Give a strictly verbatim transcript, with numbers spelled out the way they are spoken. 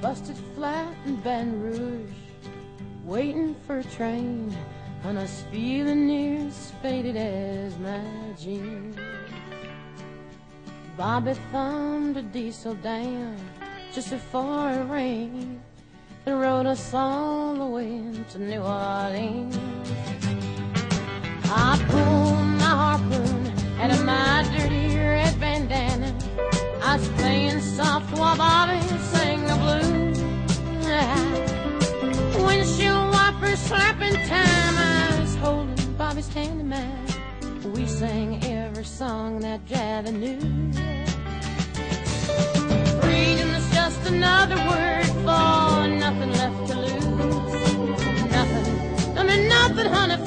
busted flat in Baton Rouge, waiting for a train, and I was feeling near as faded as my jeans. Bobby thumbed a diesel down just before it rained and rode us all the way to New Orleans. I pulled my harpoon out of my dirty red bandana. I was playing soft while Bobby sang the blues. Windshield wipers slapping time, I was holding Bobby's hand in mine. We sang every song that Javi knew. Freedom is just another word for nothing left to lose. Nothing, I mean nothing, honey.